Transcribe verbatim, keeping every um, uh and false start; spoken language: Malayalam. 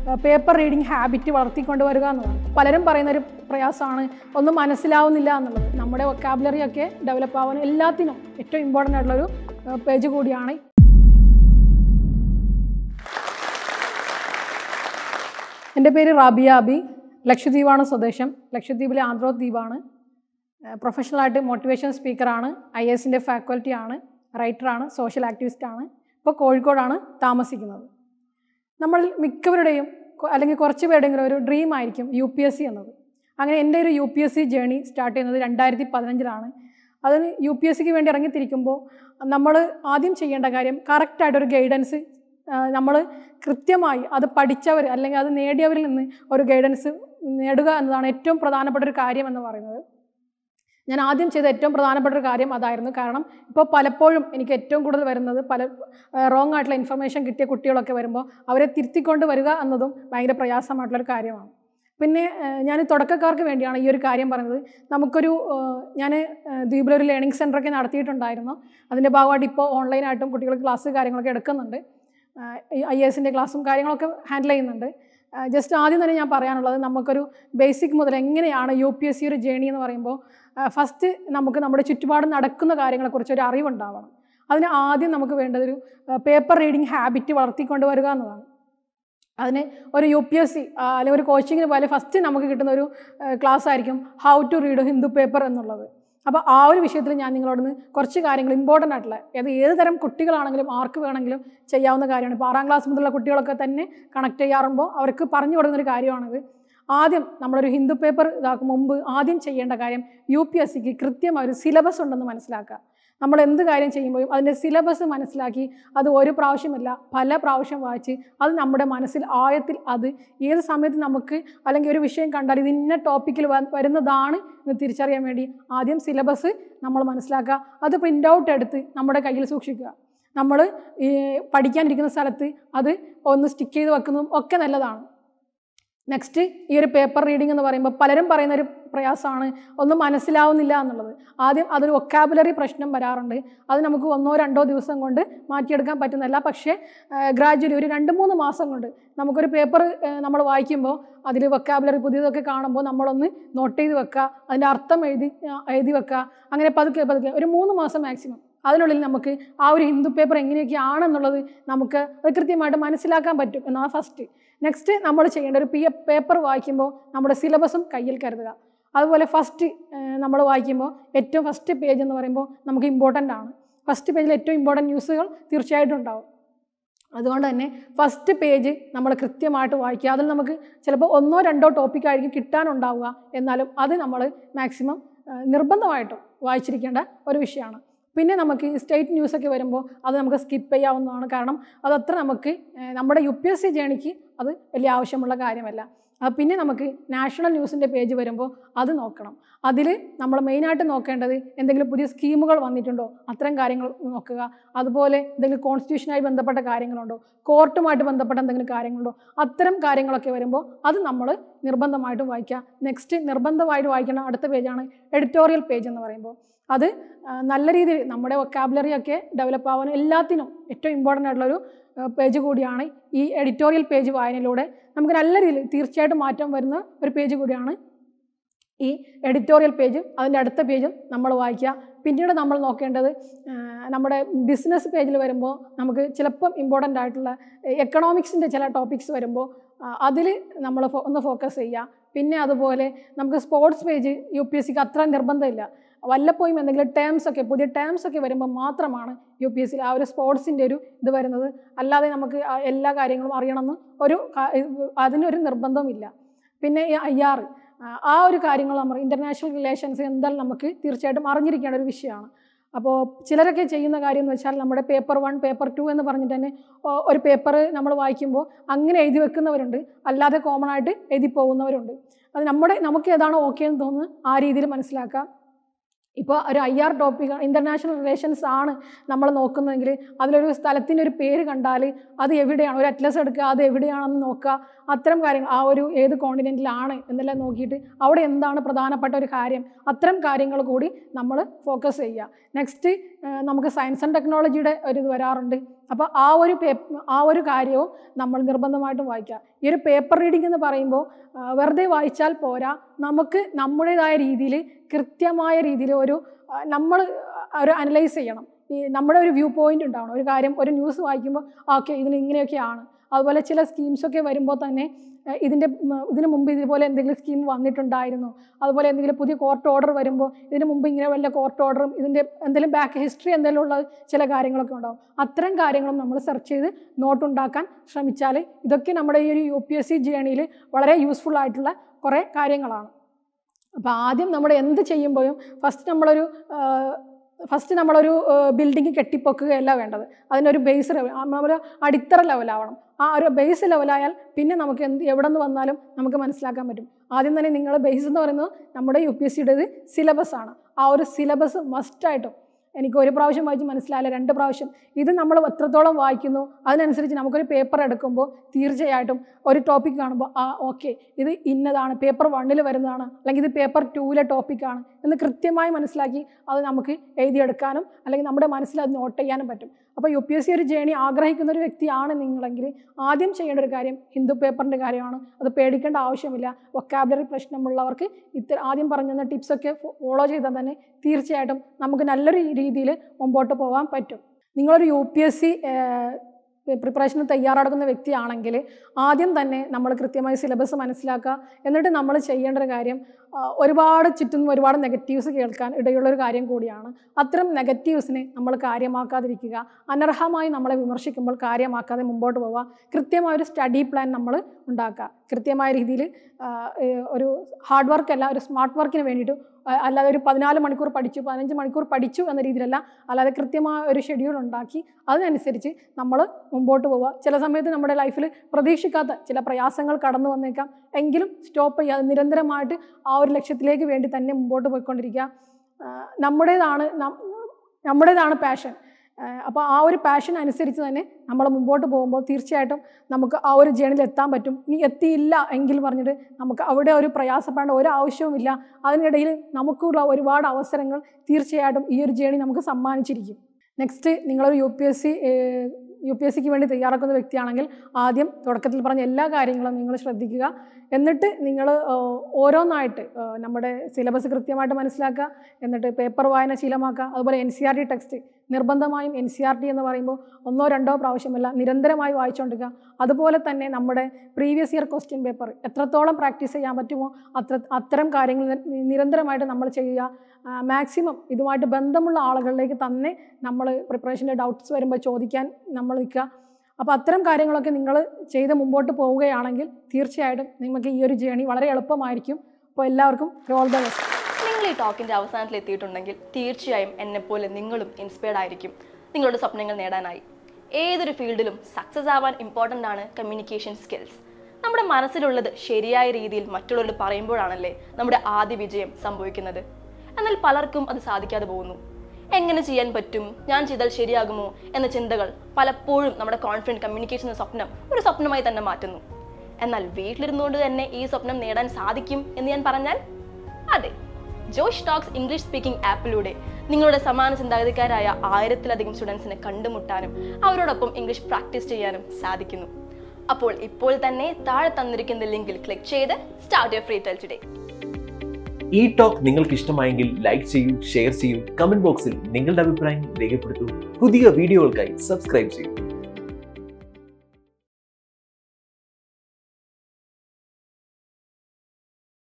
പേപ്പർ റീഡിങ് ഹാബിറ്റ് വളർത്തിക്കൊണ്ട് വരിക എന്നുള്ളത്. പലരും പറയുന്നൊരു പ്രയാസമാണ് ഒന്നും മനസ്സിലാവുന്നില്ല എന്നുള്ളത്. നമ്മുടെ വൊക്കാബുലറി ഒക്കെ ഡെവലപ്പ് ആവാൻ എല്ലാത്തിനും ഏറ്റവും ഇമ്പോർട്ടൻ്റ് ആയിട്ടുള്ളൊരു പേജ് കൂടിയാണ്. എൻ്റെ പേര് റാബിയ അബി, ലക്ഷദ്വീപാണ് സ്വദേശം. ലക്ഷദ്വീപിലെ ആന്ധ്രോദ്വീപാണ്. പ്രൊഫഷണലായിട്ട് മോട്ടിവേഷൻ സ്പീക്കറാണ്, ഐ എ എസിൻ്റെ ഫാക്കൽറ്റിയാണ്, റൈറ്ററാണ്, സോഷ്യൽ ആക്ടിവിസ്റ്റാണ്. ഇപ്പോൾ കോഴിക്കോടാണ് താമസിക്കുന്നത്. നമ്മൾ മിക്കവരുടെയും അല്ലെങ്കിൽ കുറച്ച് പേരുടെയെങ്കിലും ഒരു ഡ്രീം ആയിരിക്കും യു പി എസ് സി എന്നത്. അങ്ങനെ എൻ്റെ ഒരു U P S C journey start ചെയ്യുന്നത് രണ്ടായിരത്തി പതിനഞ്ചിലാണ്. അതിന് യു പി എസ് സിക്ക് വേണ്ടി ഇറങ്ങിത്തിരിക്കുമ്പോൾ നമ്മൾ ആദ്യം ചെയ്യേണ്ട കാര്യം കറക്റ്റായിട്ടൊരു ഗൈഡൻസ്, നമ്മൾ കൃത്യമായി അത് പഠിച്ചവർ അല്ലെങ്കിൽ അത് നേടിയവരിൽ നിന്ന് ഒരു ഗൈഡൻസ് നേടുക എന്നതാണ് ഏറ്റവും പ്രധാനപ്പെട്ട ഒരു കാര്യം എന്ന് പറയുന്നത്. ഞാൻ ആദ്യം ചെയ്ത ഏറ്റവും പ്രധാനപ്പെട്ട ഒരു കാര്യം അതായിരുന്നു. കാരണം ഇപ്പോൾ പലപ്പോഴും എനിക്ക് ഏറ്റവും കൂടുതൽ വരുന്നത് പല റോങ് ആയിട്ടുള്ള ഇൻഫർമേഷൻ കിട്ടിയ കുട്ടികളൊക്കെ വരുമ്പോൾ അവരെ തിരുത്തിക്കൊണ്ട് വരിക എന്നതും ഭയങ്കര പ്രയാസമായിട്ടുള്ളൊരു കാര്യമാണ്. പിന്നെ ഞാൻ തുടക്കക്കാർക്ക് വേണ്ടിയാണ് ഈ ഒരു കാര്യം പറയുന്നത്. നമുക്കൊരു ഞാൻ ദ്വീപിലൊരു ലേണിംഗ് സെൻ്ററൊക്കെ നടത്തിയിട്ടുണ്ടായിരുന്നു. അതിൻ്റെ ഭാഗമായിട്ട് ഇപ്പോൾ ഓൺലൈനായിട്ടും കുട്ടികൾ ക്ലാസ് കാര്യങ്ങളൊക്കെ എടുക്കുന്നുണ്ട്. ഐ എ എസിൻ്റെ ക്ലാസ്സും കാര്യങ്ങളൊക്കെ ഹാൻഡിൽ ചെയ്യുന്നുണ്ട്. ജസ്റ്റ് ആദ്യം തന്നെ ഞാൻ പറയാനുള്ളത്, നമുക്കൊരു ബേസിക് മുതൽ എങ്ങനെയാണ് യു പി എസ് സി ഒരു ജേണി എന്ന് പറയുമ്പോൾ ഫസ്റ്റ് നമുക്ക് നമ്മുടെ ചുറ്റുപാട് നടക്കുന്ന കാര്യങ്ങളെക്കുറിച്ച് ഒരു അറിവുണ്ടാവണം. അതിന് ആദ്യം നമുക്ക് വേണ്ടതൊരു പേപ്പർ റീഡിങ് ഹാബിറ്റ് വളർത്തിക്കൊണ്ട് വരിക എന്നതാണ്. അതിന് ഒരു യു പി എസ് സി അല്ലെങ്കിൽ ഒരു കോച്ചിങ്ങിന് പോലെ ഫസ്റ്റ് നമുക്ക് കിട്ടുന്ന ഒരു ക്ലാസ് ആയിരിക്കും how to read Hindu paper എന്നുള്ളത്. അപ്പോൾ ആ ഒരു വിഷയത്തിൽ ഞാൻ നിങ്ങളോടൊന്ന് കുറച്ച് കാര്യങ്ങൾ ഇമ്പോർട്ടൻ്റ് ആയിട്ടുള്ള, അത് ഏത് തരം കുട്ടികളാണെങ്കിലും ആർക്ക് വേണമെങ്കിലും ചെയ്യാവുന്ന കാര്യമാണ്. ഇപ്പോൾ ആറാം ക്ലാസ് മുതലുള്ള കുട്ടികളൊക്കെ തന്നെ കണക്ട് ചെയ്യാറുമ്പോൾ അവർക്ക് പറഞ്ഞു കൊടുക്കുന്നൊരു കാര്യമാണിത്. ആദ്യം നമ്മളൊരു ഹിന്ദു പേപ്പർ ഇതാക്കും മുമ്പ് ആദ്യം ചെയ്യേണ്ട കാര്യം യു പി എസ് സിക്ക് കൃത്യമായ ഒരു സിലബസ് ഉണ്ടെന്ന് മനസ്സിലാക്കുക. നമ്മൾ എന്ത് കാര്യം ചെയ്യുമ്പോഴും അതിൻ്റെ സിലബസ് മനസ്സിലാക്കി അത് ഒരു പ്രാവശ്യമല്ല പല പ്രാവശ്യം വായിച്ച് അത് നമ്മുടെ മനസ്സിൽ ആഴത്തിൽ അത് ഏത് സമയത്ത് നമുക്ക് അല്ലെങ്കിൽ ഒരു വിഷയം കണ്ടാൽ ഇത് ഇന്ന ടോപ്പിക്കിൽ വരുന്നതാണ് എന്ന് തിരിച്ചറിയാൻ വേണ്ടി ആദ്യം സിലബസ് നമ്മൾ മനസ്സിലാക്കുക. അത് പ്രിൻ്റ് ഔട്ട് എടുത്ത് നമ്മുടെ കയ്യിൽ സൂക്ഷിക്കുക. നമ്മൾ ഈ പഠിക്കാനിരിക്കുന്ന സ്ഥലത്ത് അത് ഒന്ന് സ്റ്റിക്ക് ചെയ്ത് വെക്കുന്നതും ഒക്കെ നല്ലതാണ്. നെക്സ്റ്റ്, ഈ ഒരു പേപ്പർ റീഡിംഗ് എന്ന് പറയുമ്പോൾ പലരും പറയുന്നൊരു പ്രയാസമാണ് ഒന്നും മനസ്സിലാവുന്നില്ല എന്നുള്ളത്. ആദ്യം അതൊരു വൊക്കാബുലറി പ്രശ്നം വരാറുണ്ട്. അത് നമുക്ക് ഒന്നോ രണ്ടോ ദിവസം കൊണ്ട് മാറ്റിയെടുക്കാൻ പറ്റുന്നതല്ല. പക്ഷേ ഗ്രാജുവലി ഒരു രണ്ട് മൂന്ന് മാസം കൊണ്ട് നമുക്കൊരു പേപ്പർ നമ്മൾ വായിക്കുമ്പോൾ അതിൽ വൊക്കാബുലറി പുതിയതൊക്കെ കാണുമ്പോൾ നമ്മളൊന്ന് നോട്ട് ചെയ്ത് വെക്കുക, അതിൻ്റെ അർത്ഥം എഴുതി എഴുതി വെക്കുക. അങ്ങനെ പതുക്കെ പതുക്കെ ഒരു മൂന്ന് മാസം മാക്സിമം അതിനുള്ളിൽ നമുക്ക് ആ ഒരു ഹിന്ദു പേപ്പർ എങ്ങനെയൊക്കെയാണെന്നുള്ളത് നമുക്ക് അത് കൃത്യമായിട്ട് മനസ്സിലാക്കാൻ പറ്റും എന്നാണ് ഫസ്റ്റ്. നെക്സ്റ്റ് നമ്മൾ ചെയ്യേണ്ട ഒരു പി പേപ്പർ വായിക്കുമ്പോൾ നമ്മുടെ സിലബസും കയ്യിൽ കരുതുക. അതുപോലെ ഫസ്റ്റ് നമ്മൾ വായിക്കുമ്പോൾ ഏറ്റവും ഫസ്റ്റ് പേജ് എന്ന് പറയുമ്പോൾ നമുക്ക് ഇമ്പോർട്ടൻ്റ് ആണ്. ഫസ്റ്റ് പേജിൽ ഏറ്റവും ഇമ്പോർട്ടൻ്റ് ന്യൂസുകൾ തീർച്ചയായിട്ടും ഉണ്ടാവും. അതുകൊണ്ട് തന്നെ ഫസ്റ്റ് പേജ് നമ്മൾ കൃത്യമായിട്ട് വായിക്കുക. അതിൽ നമുക്ക് ചിലപ്പോൾ ഒന്നോ രണ്ടോ ടോപ്പിക്കായിരിക്കും കിട്ടാനുണ്ടാവുക, എന്നാലും അത് നമ്മൾ മാക്സിമം നിർബന്ധമായിട്ടും വായിച്ചിരിക്കേണ്ട ഒരു വിഷയമാണ്. പിന്നെ നമുക്ക് സ്റ്റേറ്റ് ന്യൂസൊക്കെ വരുമ്പോൾ അത് നമുക്ക് സ്കിപ്പ് ചെയ്യാവുന്നതാണ്. കാരണം അതത്ര നമുക്ക് നമ്മുടെ യു പി എസ് സി ജേണിക്ക് അത് വലിയ ആവശ്യമുള്ള കാര്യമല്ല. പിന്നെ നമുക്ക് നാഷണൽ ന്യൂസിൻ്റെ പേജ് വരുമ്പോൾ അത് നോക്കണം. അതിൽ നമ്മൾ മെയിനായിട്ട് നോക്കേണ്ടത് എന്തെങ്കിലും പുതിയ സ്കീമുകൾ വന്നിട്ടുണ്ടോ, അത്തരം കാര്യങ്ങൾ നോക്കുക. അതുപോലെ എന്തെങ്കിലും കോൺസ്റ്റിറ്റ്യൂഷനായി ബന്ധപ്പെട്ട കാര്യങ്ങളുണ്ടോ, കോർട്ടുമായിട്ട് ബന്ധപ്പെട്ട എന്തെങ്കിലും കാര്യങ്ങളുണ്ടോ, അത്തരം കാര്യങ്ങളൊക്കെ വരുമ്പോൾ അത് നമ്മൾ നിർബന്ധമായിട്ടും വായിക്കുക. നെക്സ്റ്റ് നിർബന്ധമായിട്ട് വായിക്കേണ്ട അടുത്ത പേജാണ് എഡിറ്റോറിയൽ പേജ് എന്ന് പറയുമ്പോൾ. അത് നല്ല രീതിയിൽ നമ്മുടെ വൊക്കാബുലറി ഒക്കെ ഡെവലപ്പ് ആവാൻ എല്ലാത്തിനും ഏറ്റവും ഇമ്പോർട്ടൻ്റ് ആയിട്ടുള്ളൊരു പേജ് കൂടിയാണ്. ഈ എഡിറ്റോറിയൽ പേജ് വായനയിലൂടെ നമുക്ക് നല്ല രീതിയിൽ തീർച്ചയായിട്ടും മാറ്റം വരുന്ന ഒരു പേജ് കൂടിയാണ് ഈ എഡിറ്റോറിയൽ പേജ്. അതിൻ്റെ അടുത്ത പേജും നമ്മൾ വായിക്കുക. പിന്നീട് നമ്മൾ നോക്കേണ്ടത് നമ്മുടെ ബിസിനസ് പേജിൽ വരുമ്പോൾ നമുക്ക് ചിലപ്പം ഇമ്പോർട്ടൻ്റ് ആയിട്ടുള്ള എക്കണോമിക്സിൻ്റെ ചില ടോപ്പിക്സ് വരുമ്പോൾ അതിൽ നമ്മൾ ഒന്ന് ഫോക്കസ് ചെയ്യുക. പിന്നെ അതുപോലെ നമുക്ക് sports page U P S സിക്ക് അത്ര നിർബന്ധമില്ല. വല്ലപ്പോഴും എന്തെങ്കിലും ടേംസ് ഒക്കെ പുതിയ ടേംസ് ഒക്കെ വരുമ്പോൾ മാത്രമാണ് യു പി എസ് സിയിൽ ആ ഒരു സ്പോർട്സിൻ്റെ ഒരു ഇത് വരുന്നത്. അല്ലാതെ നമുക്ക് എല്ലാ കാര്യങ്ങളും അറിയണമെന്ന് ഒരു അതിനൊരു നിർബന്ധവുമില്ല. പിന്നെ ഈ ഐ ആർ ആ ഒരു കാര്യങ്ങൾ നമ്മൾ ഇൻ്റർനാഷണൽ റിലേഷൻസ് എന്തായാലും നമുക്ക് തീർച്ചയായിട്ടും അറിഞ്ഞിരിക്കേണ്ട ഒരു വിഷയമാണ്. അപ്പോൾ ചിലരൊക്കെ ചെയ്യുന്ന കാര്യം എന്ന് വെച്ചാൽ നമ്മുടെ പേപ്പർ വൺ പേപ്പർ ടു എന്ന് പറഞ്ഞിട്ട് തന്നെ ഒരു പേപ്പർ നമ്മൾ വായിക്കുമ്പോൾ അങ്ങനെ എഴുതി വെക്കുന്നവരുണ്ട്, അല്ലാതെ കോമൺ ആയിട്ട് എഴുതി പോകുന്നവരുണ്ട്. അത് നമ്മുടെ നമുക്ക് ഏതാണോ ഓക്കെ എന്ന് തോന്നുന്നത് ആ രീതിയിൽ മനസ്സിലാക്കാം. ഇപ്പോൾ ഒരു I R topic international relations ആണ് നമ്മൾ നോക്കുന്നതെങ്കിൽ അതിലൊരു സ്ഥലത്തിൻ്റെ ഒരു പേര് കണ്ടാൽ അത് എവിടെയാണ്, ഒരു അറ്റ്ലസ് എടുക്കുക, അത് എവിടെയാണെന്ന് നോക്കുക. അത്തരം കാര്യങ്ങൾ ആ ഒരു ഏത് കോണ്ടിനെൻറ്റിലാണ് എന്നെല്ലാം നോക്കിയിട്ട് അവിടെ എന്താണ് പ്രധാനപ്പെട്ട ഒരു കാര്യം, അത്തരം കാര്യങ്ങൾ കൂടി നമ്മൾ ഫോക്കസ് ചെയ്യുക. നെക്സ്റ്റ് നമുക്ക് സയൻസ് ആൻഡ് ടെക്നോളജിയുടെ ഒരു ഇത് വരാറുണ്ട്. അപ്പോൾ ആ ഒരു പേപ്പർ ആ ഒരു കാര്യവും നമ്മൾ നിർബന്ധമായിട്ടും വായിക്കുക. ഈ ഒരു പേപ്പർ റീഡിംഗ് എന്ന് പറയുമ്പോൾ വെറുതെ വായിച്ചാൽ പോരാ, നമുക്ക് നമ്മുടേതായ രീതിയിൽ കൃത്യമായ രീതിയിൽ ഒരു നമ്മൾ ഒരു അനലൈസ് ചെയ്യണം. ഈ നമ്മുടെ ഒരു വ്യൂ പോയിന്റ് ഉണ്ടാവണം. ഒരു കാര്യം ഒരു ന്യൂസ് വായിക്കുമ്പോൾ ഓക്കെ ഇതിന് ഇങ്ങനെയൊക്കെയാണ്. അതുപോലെ ചില സ്കീംസൊക്കെ വരുമ്പോൾ തന്നെ ഇതിൻ്റെ ഇതിന് മുമ്പ് ഇതുപോലെ എന്തെങ്കിലും സ്കീം വന്നിട്ടുണ്ടായിരുന്നു, അതുപോലെ എന്തെങ്കിലും പുതിയ കോർട്ട് ഓർഡർ വരുമ്പോൾ ഇതിന് മുമ്പ് ഇങ്ങനെ വല്ല കോർട്ട് ഓർഡറും ഇതിൻ്റെ എന്തെങ്കിലും ബാക്ക് ഹിസ്റ്ററി എന്തെങ്കിലും ഉള്ള ചില കാര്യങ്ങളൊക്കെ ഉണ്ടാകും. അത്തരം കാര്യങ്ങളും നമ്മൾ സെർച്ച് ചെയ്ത് നോട്ടുണ്ടാക്കാൻ ശ്രമിച്ചാൽ ഇതൊക്കെ നമ്മുടെ ഈ ഒരു യു പി എസ് സി ജേണിയിൽ വളരെ യൂസ്ഫുൾ ആയിട്ടുള്ള കുറേ കാര്യങ്ങളാണ്. അപ്പോൾ ആദ്യം നമ്മൾ എന്ത് ചെയ്യുമ്പോഴും ഫസ്റ്റ് നമ്മളൊരു ഫസ്റ്റ് നമ്മളൊരു ബിൽഡിങ് കെട്ടിപ്പൊക്കുകയല്ല വേണ്ടത്, അതിനൊരു ബേസ് നമ്മളൊരു അടിത്തറ ലെവലാവണം. ആ ഒരു ബേസ് ലെവലായാൽ പിന്നെ നമുക്ക് എന്ത് എവിടെ നിന്ന് വന്നാലും നമുക്ക് മനസ്സിലാക്കാൻ പറ്റും. ആദ്യം തന്നെ നിങ്ങൾ ബേസ് എന്ന് പറയുന്നത് നമ്മുടെ യു പി എസ് സിയുടേത് സിലബസ് ആണ്. ആ ഒരു സിലബസ് മസ്റ്റായിട്ടും എനിക്ക് ഒരു പ്രാവശ്യം വായിച്ച് മനസ്സിലായില്ല, രണ്ട് പ്രാവശ്യം ഇത് നമ്മൾ എത്രത്തോളം വായിക്കുന്നു അതിനനുസരിച്ച് നമുക്കൊരു പേപ്പർ എടുക്കുമ്പോൾ തീർച്ചയായിട്ടും ഒരു ടോപ്പിക് കാണുമ്പോൾ ആ ഓക്കെ ഇത് ഇന്നതാണ്, പേപ്പർ വണ്ണിൽ വരുന്നതാണ്, അല്ലെങ്കിൽ ഇത് പേപ്പർ ടൂവിലെ ടോപ്പിക്കാണ് എന്ന് കൃത്യമായി മനസ്സിലാക്കി അത് നമുക്ക് എഴുതിയെടുക്കാനും അല്ലെങ്കിൽ നമ്മുടെ മനസ്സിൽ അത് നോട്ട് ചെയ്യാനും പറ്റും. അപ്പോൾ യു പി എസ് സി ഒരു ജേണി ആഗ്രഹിക്കുന്ന ഒരു വ്യക്തിയാണ് നിങ്ങളെങ്കിൽ ആദ്യം ചെയ്യേണ്ട ഒരു കാര്യം ഹിന്ദു പേപ്പറിൻ്റെ കാര്യമാണ്. അത് പേടിക്കേണ്ട ആവശ്യമില്ല. വൊക്കാബുലറി പ്രശ്നമുള്ളവർക്ക് ഇത്ര ആദ്യം പറഞ്ഞ ടിപ്സൊക്കെ ഫോളോ ചെയ്താൽ തന്നെ തീർച്ചയായിട്ടും നമുക്ക് നല്ലൊരു രീതിയിൽ മുമ്പോട്ട് പോകാൻ പറ്റും. നിങ്ങളൊരു യു പി എസ് സി പ്രിപ്പറേഷന് തയ്യാറെടുക്കുന്ന വ്യക്തിയാണെങ്കിൽ ആദ്യം തന്നെ നമ്മൾ കൃത്യമായി സിലബസ് മനസ്സിലാക്കുക. എന്നിട്ട് നമ്മൾ ചെയ്യേണ്ട ഒരു കാര്യം ഒരുപാട് ചുറ്റും ഒരുപാട് നെഗറ്റീവ്സ് കേൾക്കാൻ ഇടയുള്ളൊരു കാര്യം കൂടിയാണ്. അത്തരം നെഗറ്റീവ്സിനെ നമ്മൾ കാര്യമാക്കാതിരിക്കുക. അനർഹമായി നമ്മളെ വിമർശിക്കുമ്പോൾ കാര്യമാക്കാതെ മുമ്പോട്ട് പോവുക. കൃത്യമായൊരു സ്റ്റഡി പ്ലാൻ നമ്മൾ ഉണ്ടാക്കുക. കൃത്യമായ രീതിയിൽ ഒരു ഹാർഡ് വർക്കല്ല, ഒരു സ്മാർട്ട് വർക്കിന് വേണ്ടിയിട്ട്, അല്ലാതെ ഒരു പതിനാല് മണിക്കൂർ പഠിച്ചു പതിനഞ്ച് മണിക്കൂർ പഠിച്ചു എന്ന രീതിയിലല്ല, അല്ലാതെ കൃത്യമായ ഒരു ഷെഡ്യൂൾ ഉണ്ടാക്കി അതിനനുസരിച്ച് നമ്മൾ മുമ്പോട്ട് പോവുക. ചില സമയത്ത് നമ്മുടെ ലൈഫിൽ പ്രതീക്ഷിക്കാത്ത ചില പ്രയാസങ്ങൾ കടന്നു വന്നേക്കാം, എങ്കിലും സ്റ്റോപ്പ് ചെയ്യാതെ നിരന്തരമായിട്ട് ആ ഒരു ലക്ഷ്യത്തിലേക്ക് വേണ്ടി തന്നെ മുമ്പോട്ട് പോയിക്കൊണ്ടിരിക്കുക. നമ്മുടേതാണ് നമ്മുടേതാണ് പാഷൻ. അപ്പോൾ ആ ഒരു പാഷൻ അനുസരിച്ച് തന്നെ നമ്മൾ മുമ്പോട്ട് പോകുമ്പോൾ തീർച്ചയായിട്ടും നമുക്ക് ആ ഒരു ജേണിയിൽ എത്താൻ പറ്റും. ഇനി എത്തിയില്ല എങ്കിൽ പറഞ്ഞിട്ട് നമുക്ക് അവിടെ ഒരു പ്രയാസപ്പെടേണ്ട ഒരു ആവശ്യവുമില്ല. അതിനിടയിൽ നമുക്കുള്ള ഒരുപാട് അവസരങ്ങൾ തീർച്ചയായിട്ടും ഈ ഒരു ജേണി നമുക്ക് സമ്മാനിച്ചിരിക്കും. നെക്സ്റ്റ്, നിങ്ങളൊരു U P S C U P S സിക്ക് വേണ്ടി തയ്യാറാക്കുന്ന വ്യക്തിയാണെങ്കിൽ ആദ്യം തുടക്കത്തിൽ പറഞ്ഞ എല്ലാ കാര്യങ്ങളും നിങ്ങൾ ശ്രദ്ധിക്കുക. എന്നിട്ട് നിങ്ങൾ ഓരോന്നായിട്ട് നമ്മുടെ സിലബസ് കൃത്യമായിട്ട് മനസ്സിലാക്കുക. എന്നിട്ട് പേപ്പർ വായന ശീലമാക്കുക. അതുപോലെ N C R T text നിർബന്ധമായും എൻ സി ആർ ടി എന്ന് പറയുമ്പോൾ ഒന്നോ രണ്ടോ പ്രാവശ്യമല്ല, നിരന്തരമായി വായിച്ചുകൊണ്ടിരിക്കുക. അതുപോലെ തന്നെ നമ്മുടെ പ്രീവിയസ് ഇയർ ക്വസ്റ്റ്യൻ പേപ്പർ എത്രത്തോളം പ്രാക്ടീസ് ചെയ്യാൻ പറ്റുമോ അത്ര അത്തരം കാര്യങ്ങൾ നിരന്തരമായിട്ട് നമ്മൾ ചെയ്യുക. മാക്സിമം ഇതുമായിട്ട് ബന്ധമുള്ള ആളുകളിലേക്ക് തന്നെ നമ്മൾ പ്രിപ്പറേഷൻ്റെ ഡൗട്ട്സ് വരുമ്പോൾ ചോദിക്കാൻ നമ്മൾ നിൽക്കുക. അപ്പോൾ അത്തരം കാര്യങ്ങളൊക്കെ നിങ്ങൾ ചെയ്ത് മുമ്പോട്ട് പോവുകയാണെങ്കിൽ തീർച്ചയായിട്ടും നിങ്ങൾക്ക് ഈ ഒരു ജേണി വളരെ എളുപ്പമായിരിക്കും. അപ്പോൾ എല്ലാവർക്കും ഓൾ ദ ബെസ്റ്റ്. നിങ്ങൾ ഈ ടോക്കിൻ്റെ അവസാനത്തിൽ എത്തിയിട്ടുണ്ടെങ്കിൽ തീർച്ചയായും എന്നെപ്പോലെ നിങ്ങളും ഇൻസ്പയർഡ് ആയിരിക്കും നിങ്ങളുടെ സ്വപ്നങ്ങൾ നേടാനായി. ഏതൊരു ഫീൽഡിലും സക്സസ് ആവാൻ ഇമ്പോർട്ടൻ്റ് ആണ് കമ്മ്യൂണിക്കേഷൻ സ്കിൽസ്. നമ്മുടെ മനസ്സിലുള്ളത് ശരിയായ രീതിയിൽ മറ്റുള്ളവരോട് പറയുമ്പോഴാണല്ലേ നമ്മുടെ ആദ്യ വിജയം സംഭവിക്കുന്നത്. എന്നാൽ പലർക്കും അത് സാധിക്കാതെ പോകുന്നു. എങ്ങനെ ചെയ്യാൻ പറ്റും, ഞാൻ ചെയ്താൽ ശരിയാകുമോ എന്ന ചിന്തകൾ പലപ്പോഴും നമ്മുടെ കോൺഫിഡൻറ്റ് കമ്മ്യൂണിക്കേഷൻ എന്ന സ്വപ്നം ഒരു സ്വപ്നമായി തന്നെ മാറ്റുന്നു. എന്നാൽ വീട്ടിലിരുന്നുകൊണ്ട് തന്നെ ഈ സ്വപ്നം നേടാൻ സാധിക്കും എന്ന് ഞാൻ പറഞ്ഞാൽ അതെ, ജോഷ് ടോക്സ് ഇംഗ്ലീഷ് സ്പീക്കിംഗ് ആപ്പിലൂടെ നിങ്ങളുടെ സമാന ചിന്താഗതിക്കാരായ ആയിരത്തിലധികം സ്റ്റുഡൻസിനെ കണ്ടുമുട്ടാനും അവരോടൊപ്പം ഇംഗ്ലീഷ് പ്രാക്ടീസ് ചെയ്യാനും സാധിക്കുന്നു. അപ്പോൾ ഇപ്പോൾ തന്നെ താഴെ തന്നിരിക്കുന്ന ലിങ്കിൽ ക്ലിക്ക് ചെയ്ത് start your free trial today. ഈ ടോക്ക് നിങ്ങൾക്ക് ഇഷ്ടമായെങ്കിൽ ലൈക്ക് ചെയ്യൂ, ഷെയർ ചെയ്യൂ, കമന്റ് ബോക്സിൽ നിങ്ങളുടെ അഭിപ്രായം രേഖപ്പെടുത്തൂ. പുതിയ വീഡിയോകൾക്കായി സബ്സ്ക്രൈബ് ചെയ്യൂ.